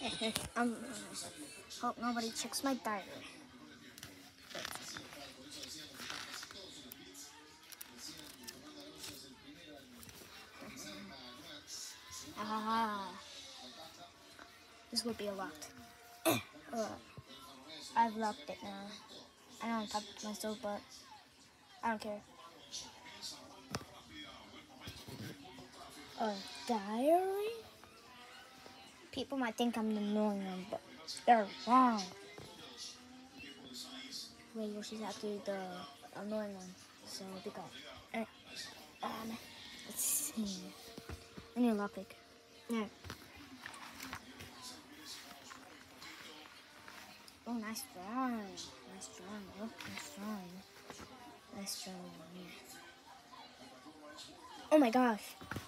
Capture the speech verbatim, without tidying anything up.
um, hope nobody checks my diary. Ah, this will be locked. uh, I've locked it now. I know I'm talking to myself, but I don't care. A diary? People might think I'm the annoying one, but they're wrong. Wait, she's actually the annoying one, so be quiet. Alright. Um, let's see. I need a lockpick. Yeah. Oh, nice drawing. Nice drawing. Oh, nice drawing. Nice drawing. Yeah. Oh my gosh.